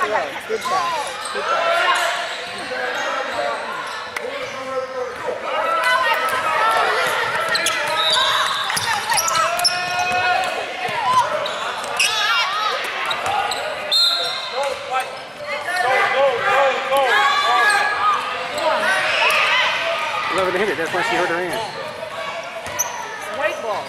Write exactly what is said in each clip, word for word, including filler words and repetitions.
Yeah, good pass. Good pass. Whoever hit it, that's why she hurt her hand. It's white ball.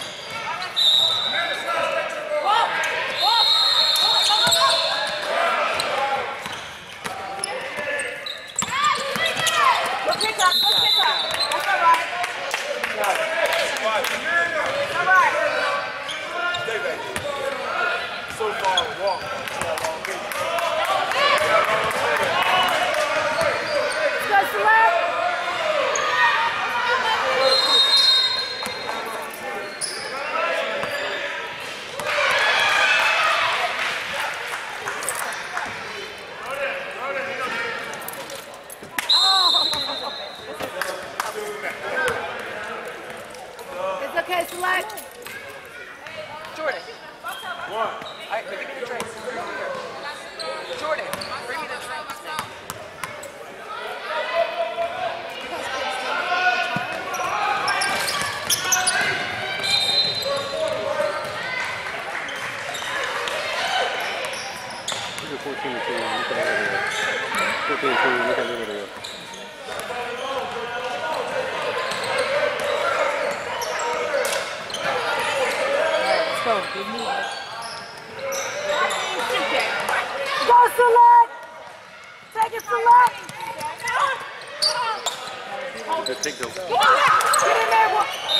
Go pick up, go pick up. That's all right. All right. Stay back. So far, walk. Go select. It's okay, select. Jordan. One. All right, give me the drink. Jordan, bring me the drink. fourteen two, look at that video. fourteen two, look at that video. Let's go. Good move. Go select. Take it select. Just take those. Come on. Get in there.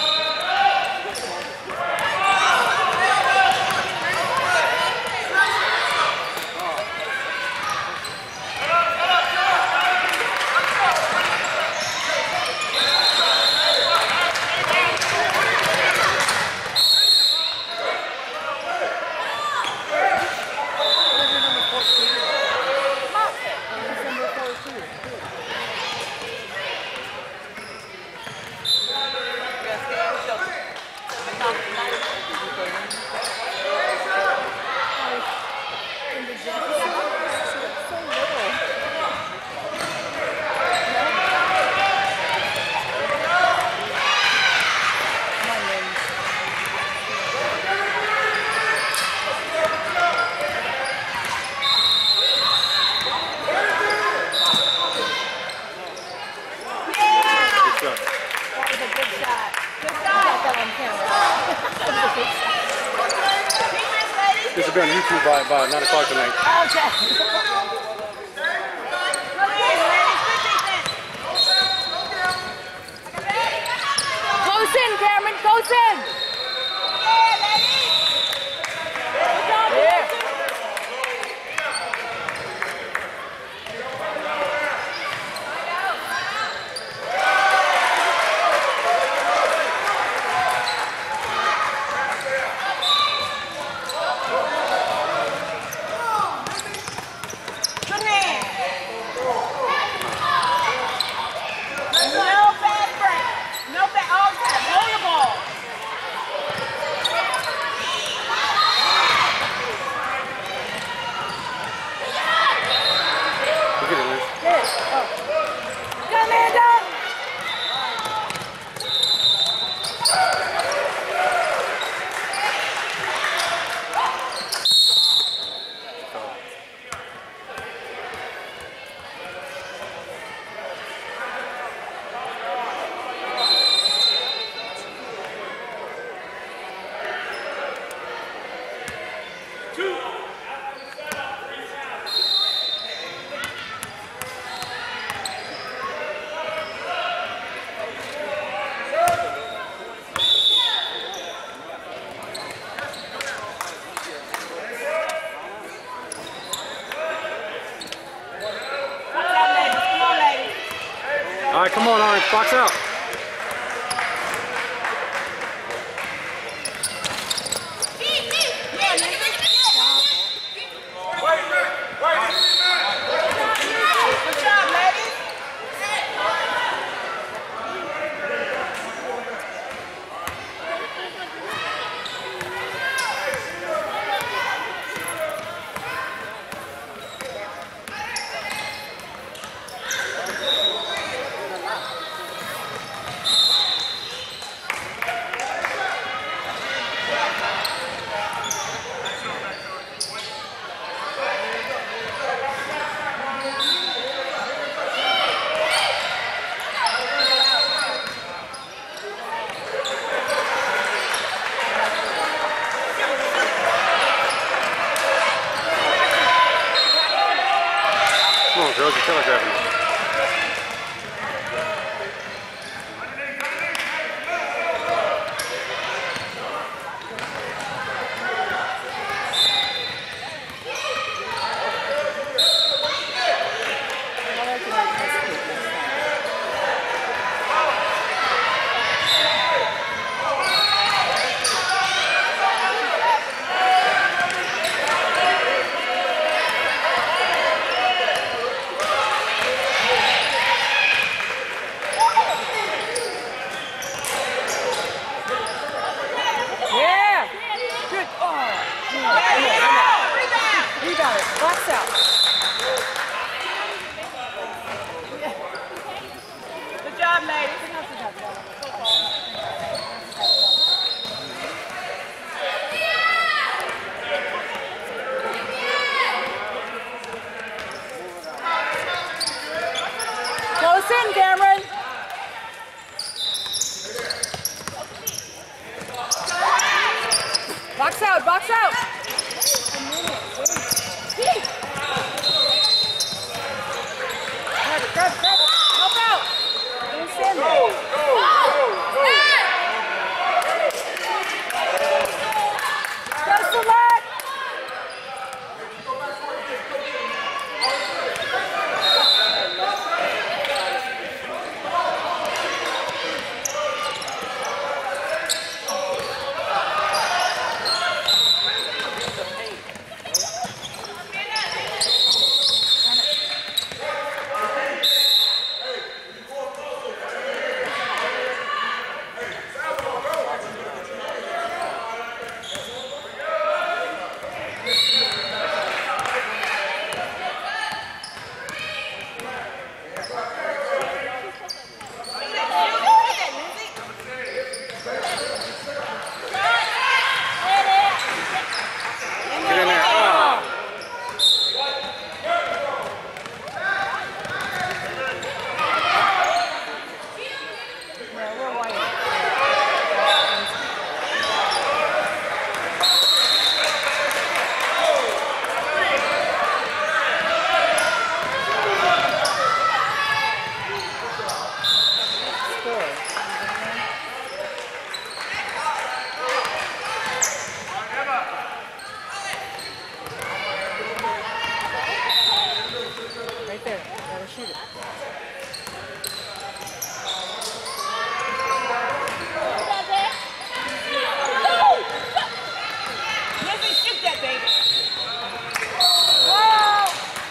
This will be on YouTube by, by nine o'clock tonight. Okay. Goes in, Cameron. Goes in. Yeah. All right, come on, Orange, box out. on, girls, you're telegraphing it. Box out. Good job, ladies. Close in, Cameron. Box out, box out. Grab it, grab it, grab it. Help out. Don't stand there. Go, go, Go select. Right there. Gotta shoot it. Lizzie, shoot that, baby. Whoa!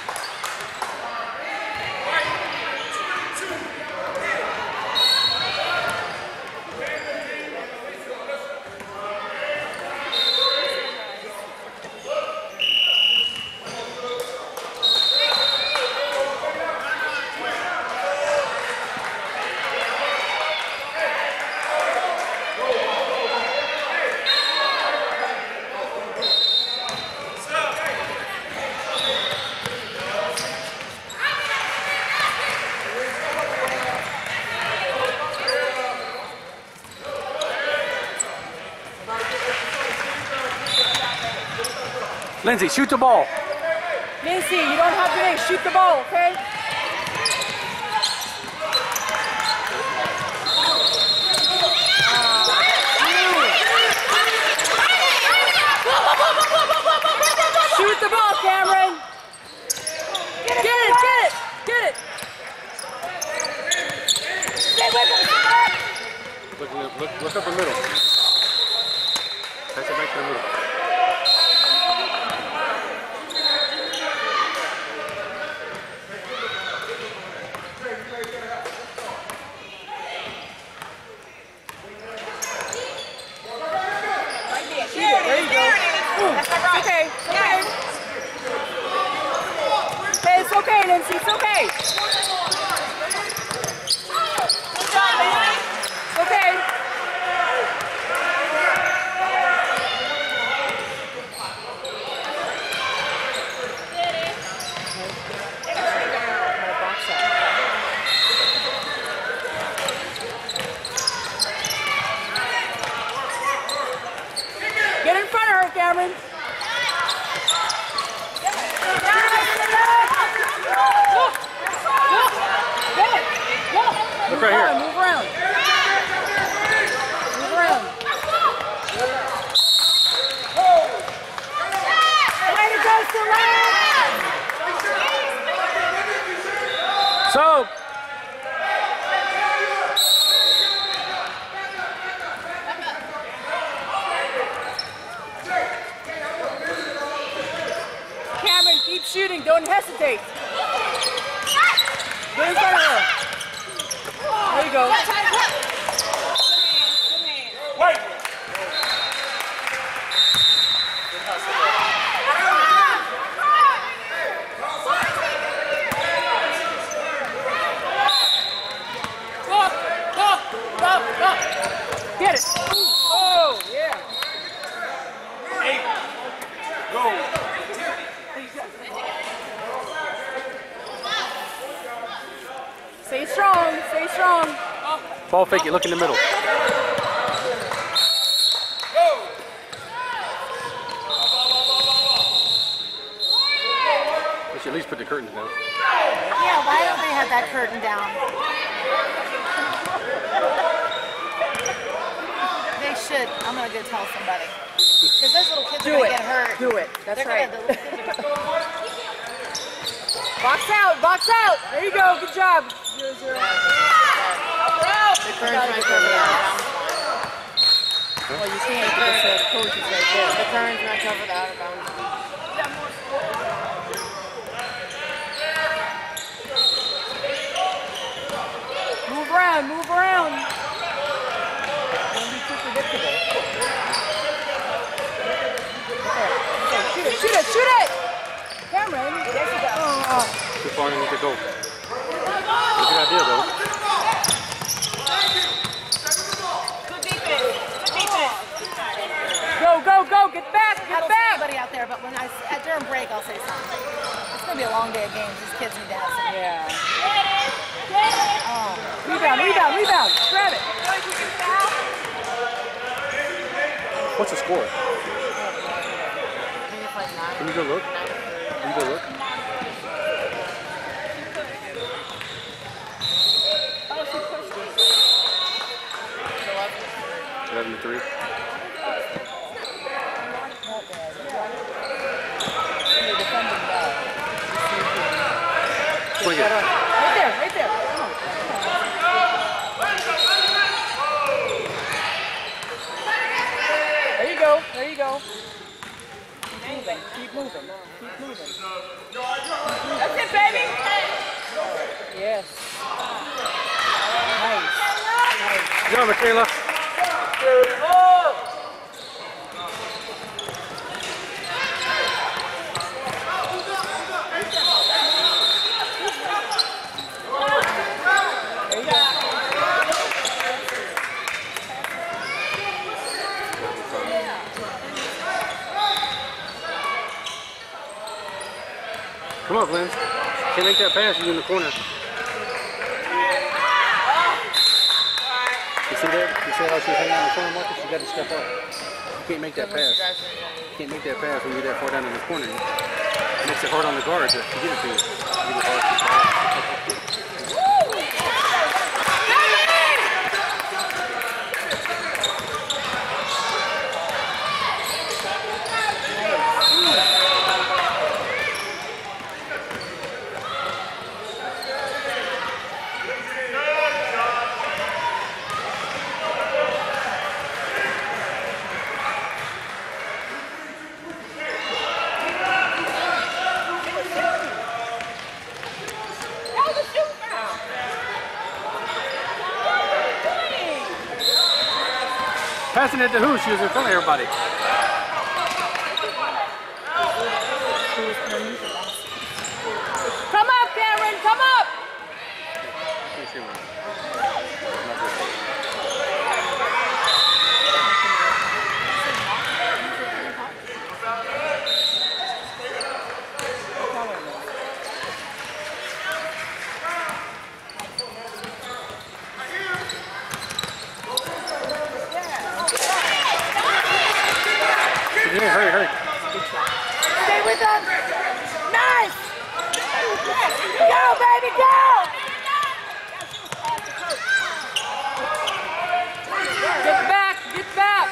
Lindsay, shoot the ball. Nancy, you don't have to make, shoot the ball, okay? Shoot the ball, Cameron. Get it, get it, get it, get it. Stay with him. Look, look, look, look up the middle. Pass it back to the middle. There you go. That's not right. Okay, okay. Okay, it's okay, Nancy, it's okay. Good job, Lizzie. It's okay. Get in front of her, Cameron. Look. So. Cameron, keep shooting. Don't hesitate. Get in front of her. There you go. Wait. Get it. Oh, yeah. Eight. Go. Stay strong. Stay strong. Ball fake it. Look in the middle. Go. We should at least put the curtains down. Yeah, why don't they have that curtain down? They should. I'm gonna go tell somebody. Because those little kids Do are gonna it. get hurt. Do it. That's They're right. Gonna, the little kids are gonna... Box out. Box out. There you go. Good job. Zero, zero. The curtain's right over there. Well, you can't because the coach is right there. The curtain's right over the out of bounds. Move around. Move around. Don't be too predictable. Okay. Okay. Shoot it. Shoot it. Shoot it. Cameron. Yes, you go. Oh. Too far underneath the goal. Good idea, though. Good defense. Good defense. Go, go, go. Get back. I Get don't see back. anybody out there, but when I at during break, I'll say something. It's gonna be a long day of games. These kids need to have some. Yeah. Oh. Rebound, rebound, rebound. Grab it. What's the score? Maybe it's like nine. Can you go look? Can you go look? eleven to three. Swing it. Right there, right there. Come on. There you go, there you go. Keep moving, keep moving, keep moving. That's it, baby! Yes. Nice. Nice. Go, Michaela. There you go. Come on, Glenn. Can't make that pass. You're in the corner. You see that? You see how she's hanging out in the corner, Marcus? You got to step up. You can't make that pass. You can't make that pass when you're that far down in the corner. It makes it hard on the guard to to get it to you. You get it hard to pass. Passing it to who? She was in front of everybody. Come up, Cameron, come up! Yeah, hurry, hurry. Stay with them! Nice! Go, baby, go! Get back, get back!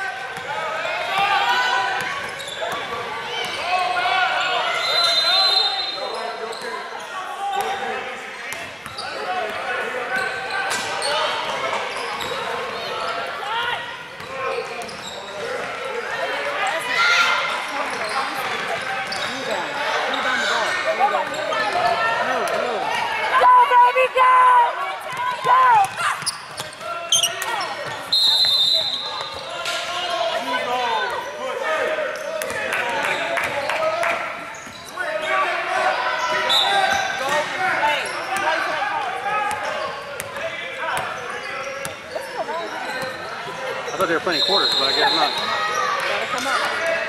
they were playing quarters, but I guess not. Gotta come up.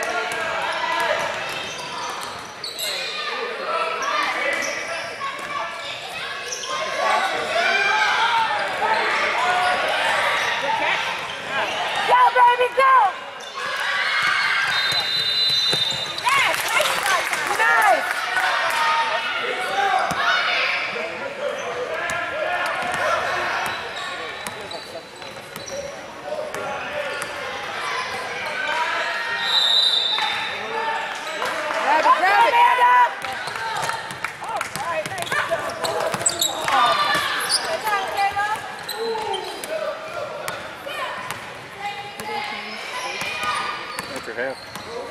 Go, baby, go! Yes, nice, nice. Grab it, grab it. Amanda! All right, nice job. Good job, Kayla. That's your half.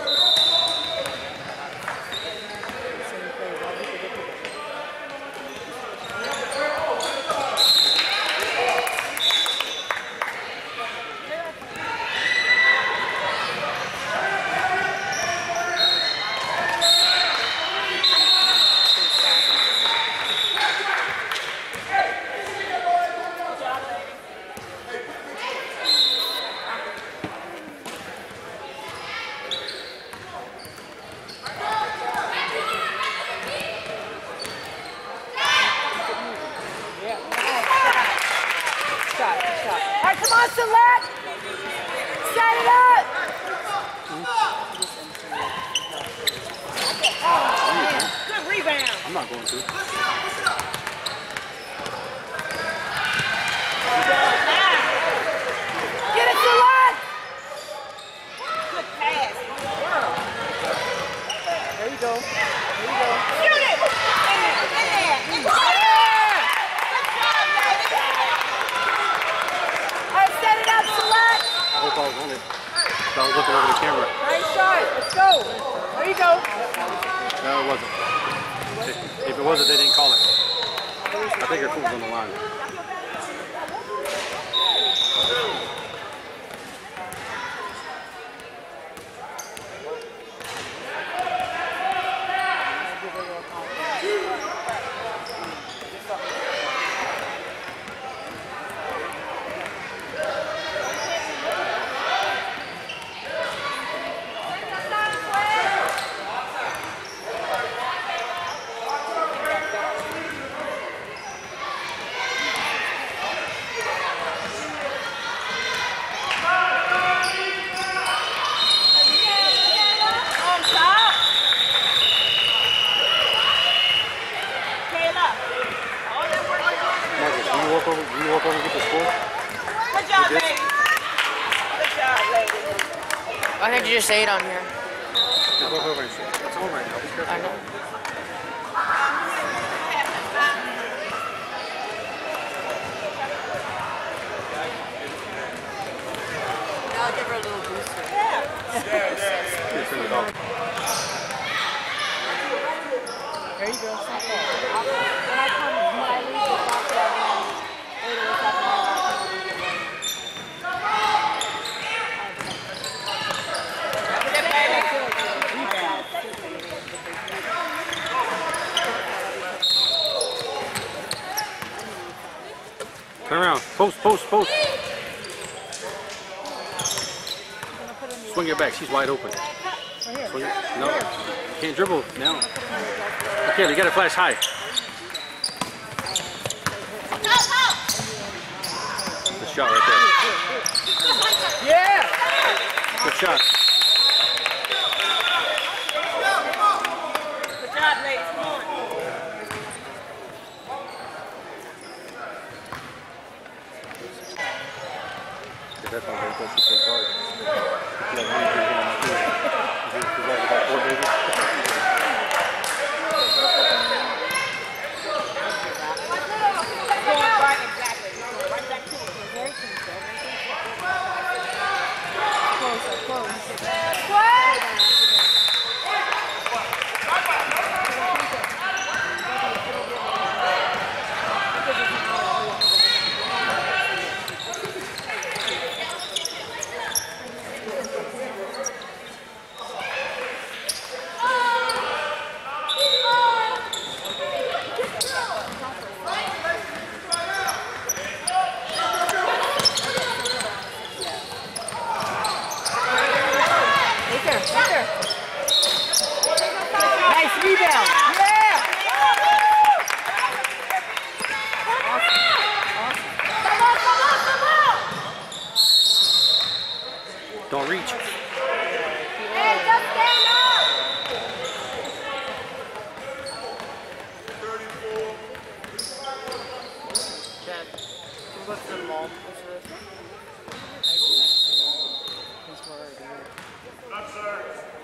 Shot, shot. All right, come on, Select. Set it up. Good rebound. I'm not going to. Get it, Select. Good pass. There you go. There you go. Shoot it. In there, in there. In there. All right, set it up, Select. I hope I was on it. So I was looking over the camera. Nice shot. Let's go. There you go. No, it wasn't. If it wasn't, they didn't call it. I think her foot was on the line. On top. Kayla. Marcus, can you walk over, can you walk over and get the score? Good job, You did? lady. Good job, lady. Why can't you just say it on here? Just walk over and see. It's on right now. Be careful. I know. I'll give her a little booster. Here, turn it off. There you go. Stop that. When I come, when I leave the softball game, later this afternoon, I'll come and get ready. Turn around. Post, post, post. Swing it back. She's wide open. Swing it. No. You can't dribble now. Okay, you got to flash high. Good shot right there. Yeah. Good shot. Good job, ladies. Come on. That's not very close to the guard. Yeah, one thing on my field. Is that about four babies? Going right, exactly. Right back to it. Very close. Closer, close. What? But for the mall, what's the... Up, sir.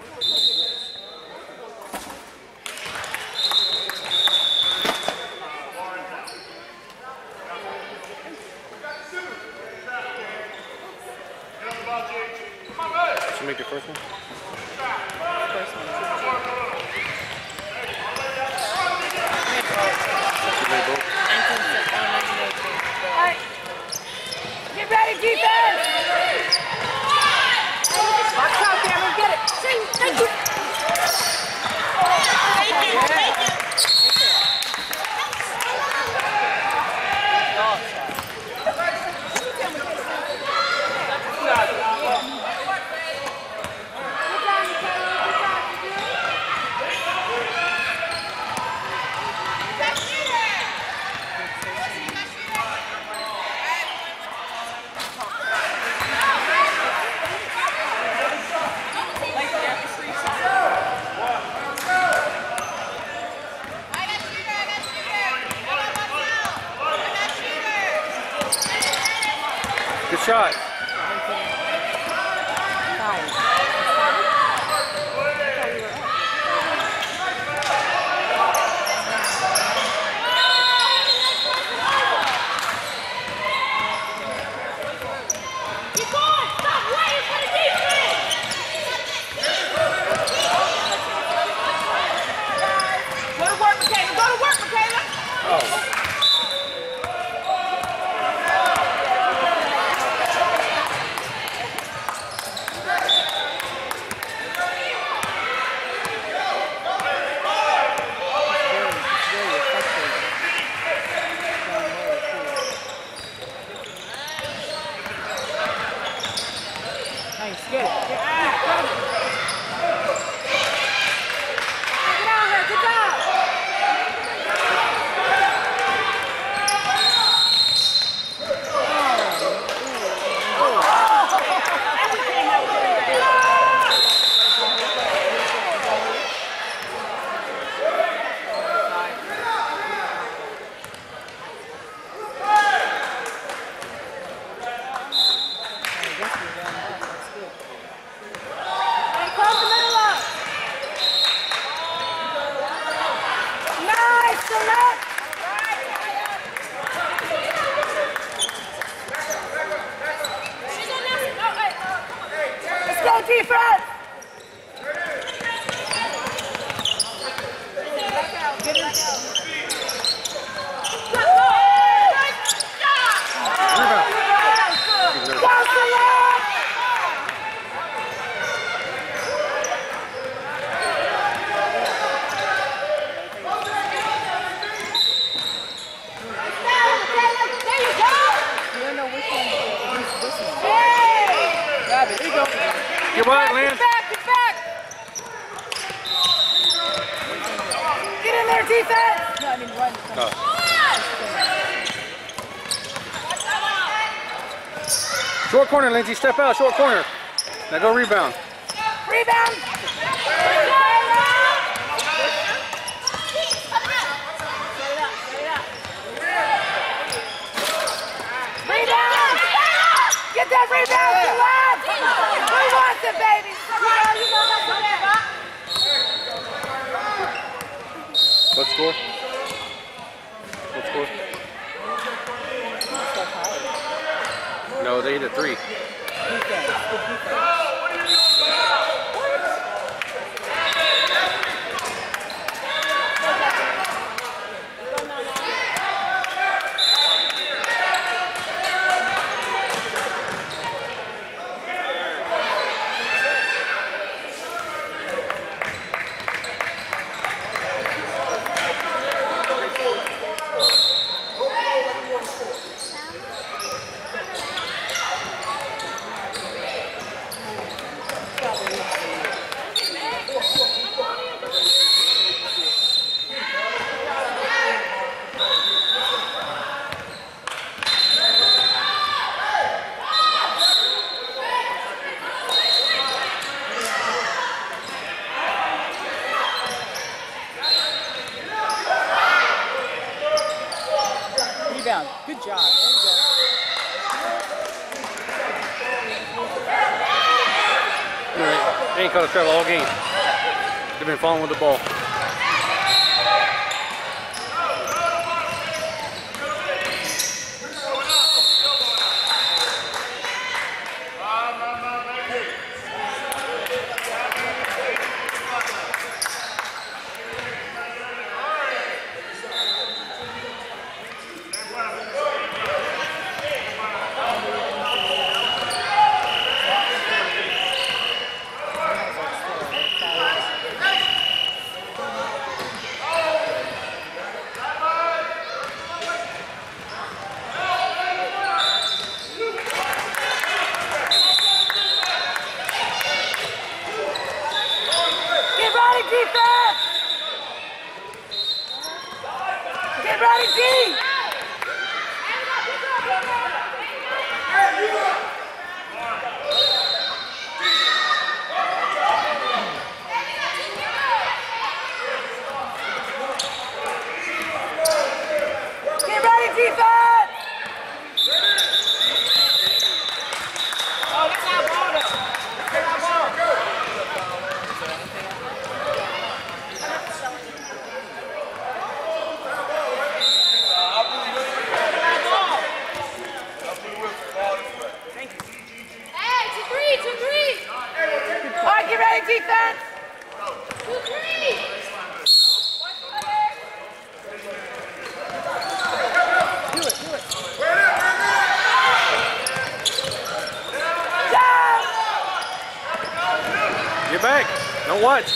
Did you make your first one? First one. You made both? Alright. Get ready, defense! Watch out, Cameron, get it! Thank you! Thank you, thank you. Good shot. Nice, get it. Get it. Get out here, good job! Go defense! Get it. Get wide, Lance. Get back, get back! Get in there, defense! No, I mean run. Oh. Short corner, Lindsay. Step out. Short corner. Now go rebound. Rebound! Rebound! Get that rebound to left! Who wants it, baby? What score? What score? No, they hit a three. Rebound. Good job. There you go. They ain't caught a travel all game. They've been falling with the ball. Defense! Get ready, D! Get ready, defense! Oh, that's not ball. That's not ball. Get ready, defense! Two, three! Do it, do it. Down! Get back. Don't watch.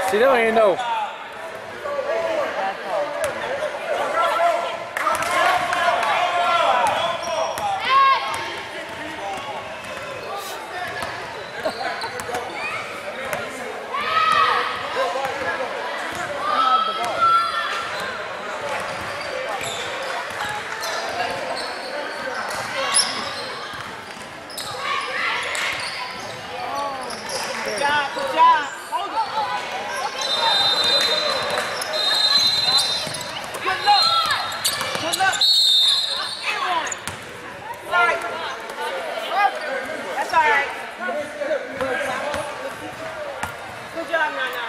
See, that ain't no. Good job, good job. Hold it. Good luck. Good luck. Everyone. All right. That's all right. Good job, Nana.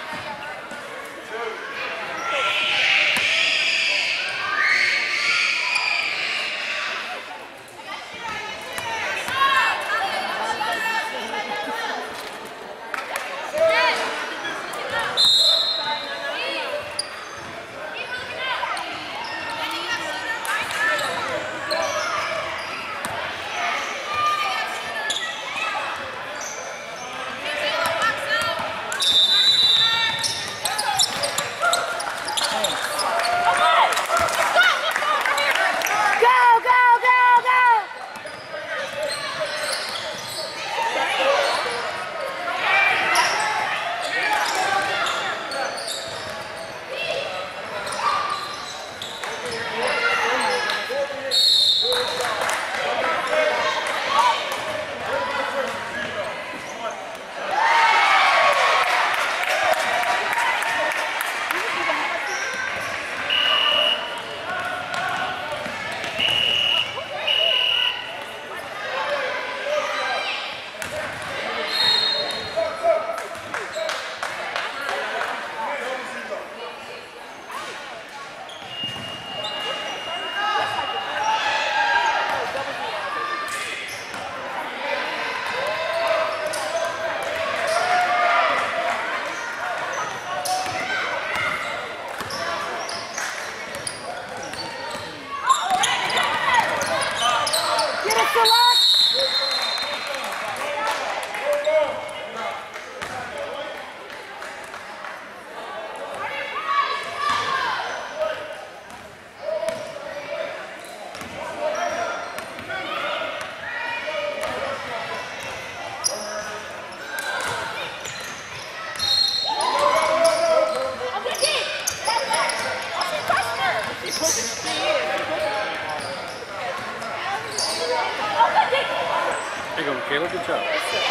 There you go, Michaela. Good job.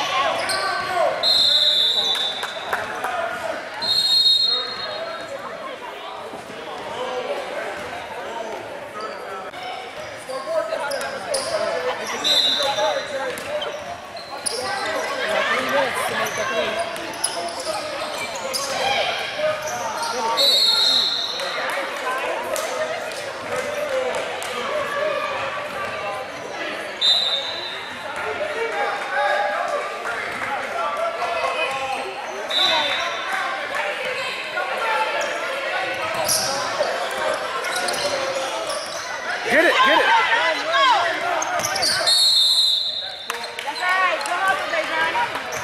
Get it, get it. That's all right. Go hustle, Dejan.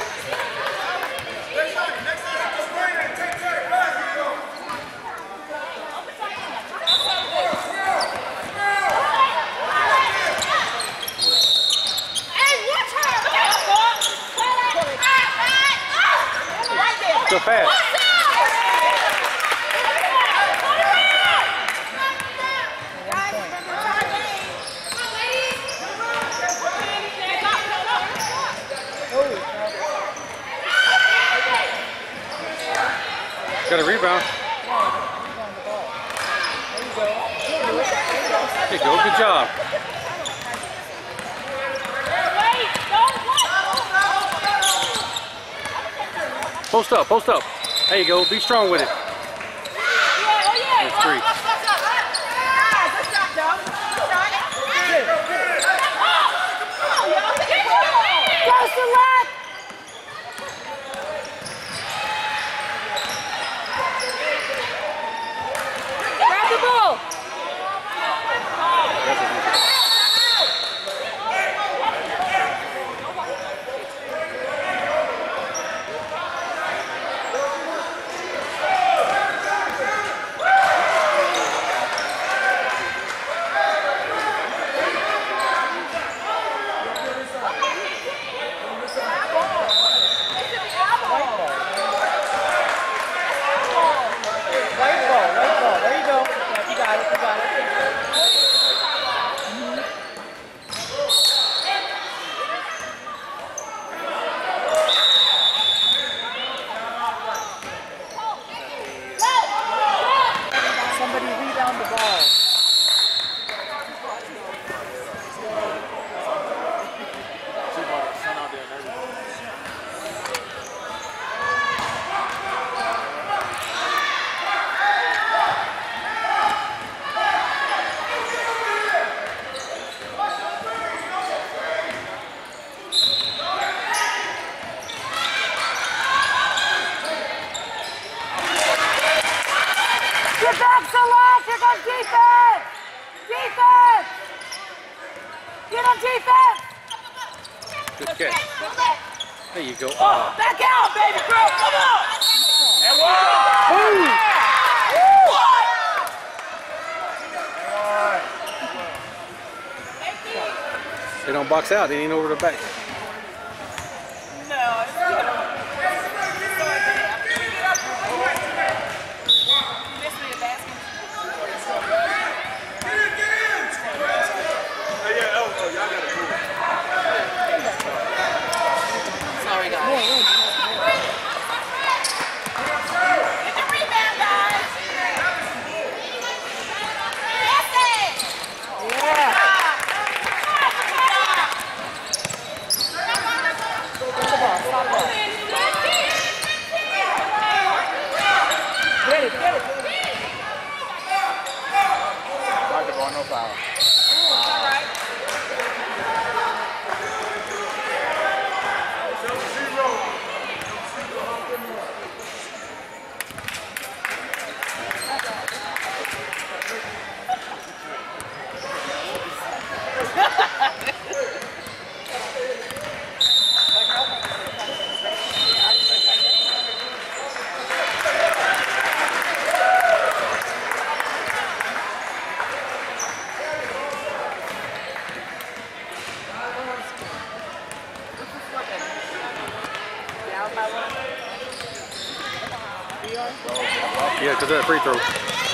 Go fast. Got a rebound. There you go. Good job. Post up, post up. There you go. Be strong with it. There's three. Go, Select! Grab the ball! rebound the ball. Get back, Celeste! Here comes defense! Defense! Get on defense! Good catch. There you go. Oh, back out, baby girl. Come on. And one. Boom! They don't box out. They ain't over the back. No, it's good. Miss me a basket. Sorry, guys. Get the rebound, guys. Yes, it. Yeah. Get it, get it. Basketball, no foul. Yeah, because of that free throw.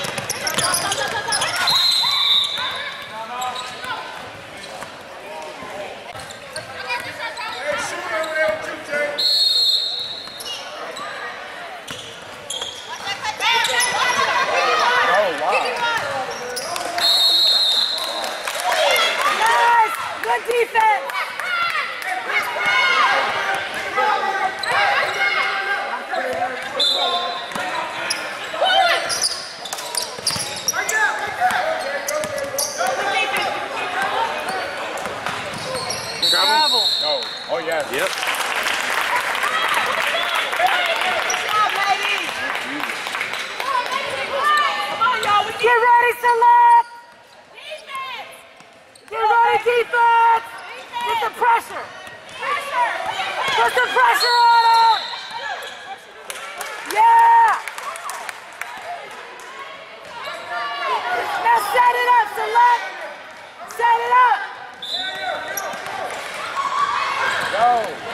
Nice! Good defense! Travel? No. Oh, yes. Yep. Get ready, Select! Get ready, defense! Put the pressure! Put the pressure on him! Yeah! Now set it up, Select! Set it up! Go.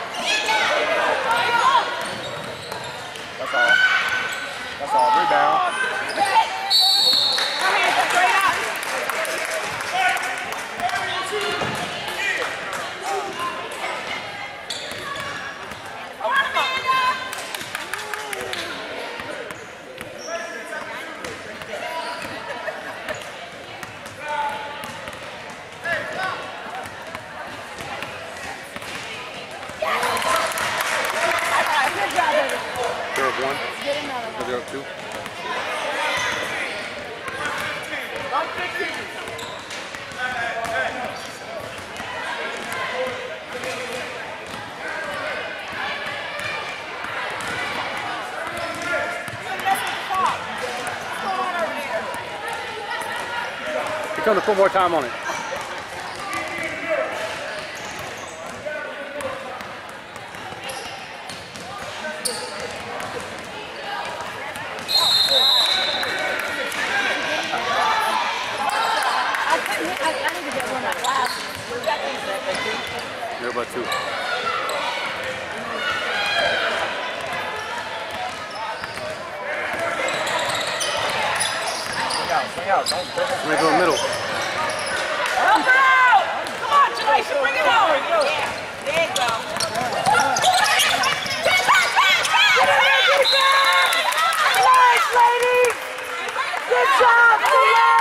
That's all. That's all. Rebound. They're up one. Get another one. They're up two. Here comes to put more time on it. They're about two. Swing out. Swing out. Don't, don't. Let me go middle. Help her out! Come on, Teresa, bring it over. Yeah, there you go. Nice, ladies! Good job, Select!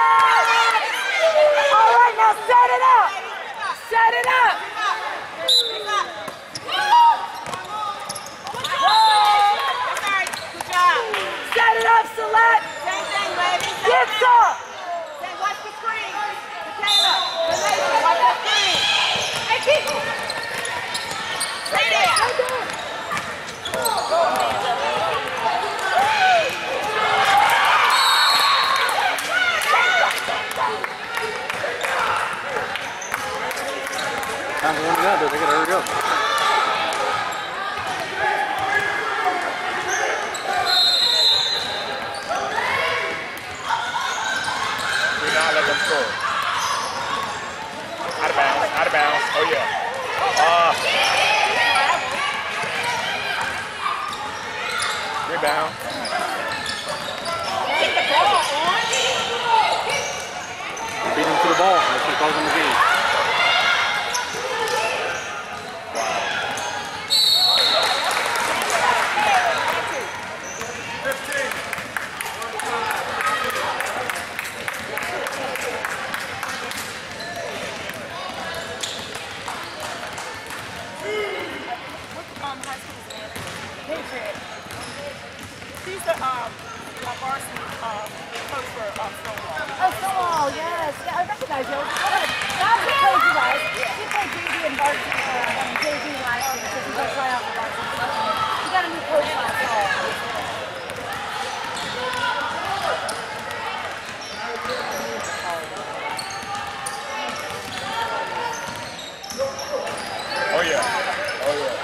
Beat him to the ball. That's what calls him the game. He's the um, varsity um, coach for um, Stonewall. Oh, Stonewall, yes. Yeah, I recognize you. Not played you guys. He played J V and varsity, uh, um, J V last year, because he's going to try out for varsity. He got a new coach last fall. Oh yeah. Oh yeah.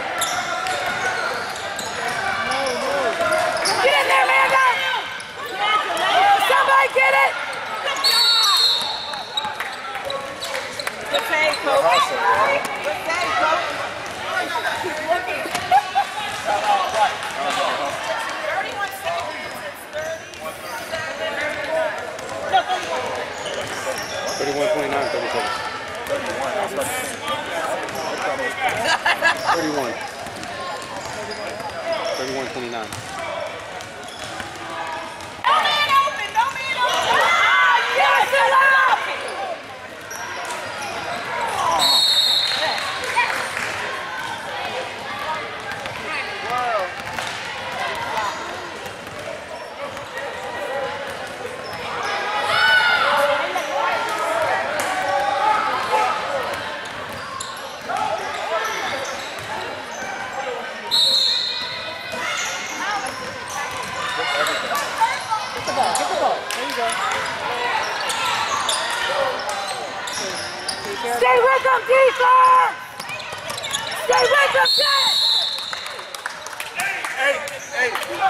Get in there, Amanda! Somebody get it! Good save, coach. Good save, coach. Keep looking. thirty-one seconds. thirty-one twenty-nine, thirty-seven. thirty-one. thirty-one twenty-nine. No man open. No man open. Ah, yes, it's open. Stay with them, defense! Stay with them, Jet! Hey, hey.